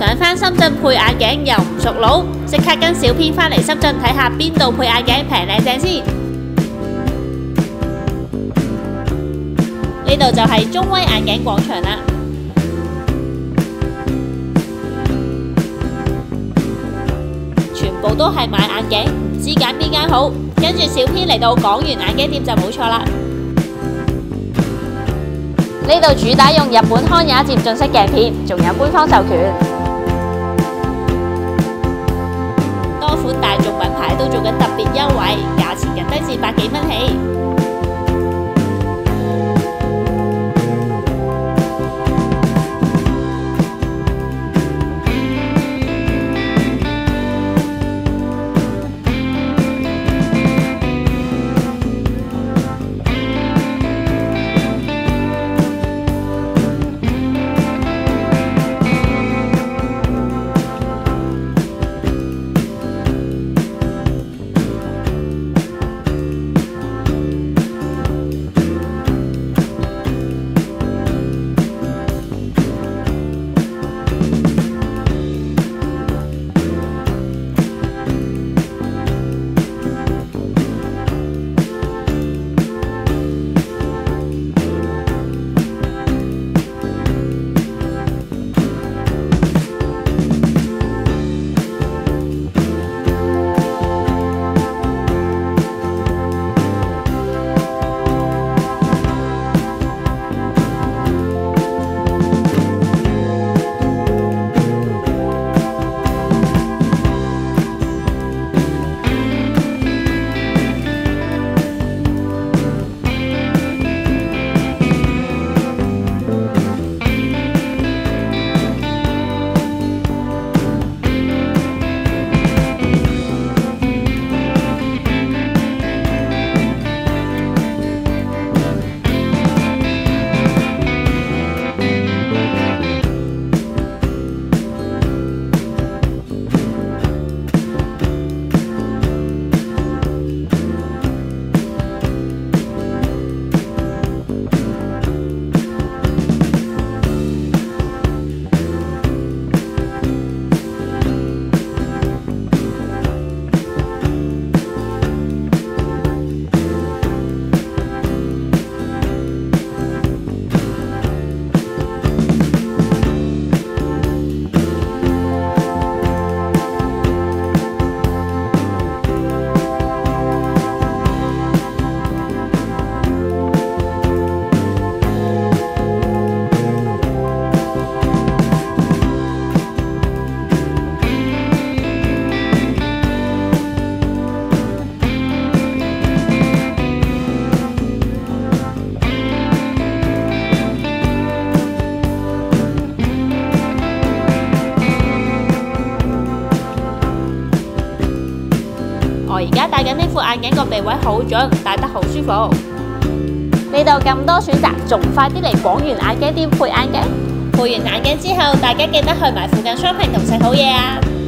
想返深圳配眼鏡又唔熟路，即刻跟小編返嚟深圳睇下邊度配眼鏡平靚正先。呢度就係中威眼鏡廣場啦。全部都係買眼鏡，唔知揀邊間好。跟住小編嚟到廣源眼鏡店就冇錯啦。呢度主打用日本康也漸進式鏡片，仲有官方授權。多款大眾品牌都做緊特別優惠，價錢更低至百幾蚊起。我而家戴緊呢副眼鏡個鼻位好準，戴得好舒服。呢度咁多選擇，仲快啲嚟廣源眼鏡店配眼鏡。配完眼鏡之後，大家記得去埋附近 shopping 同食好嘢啊！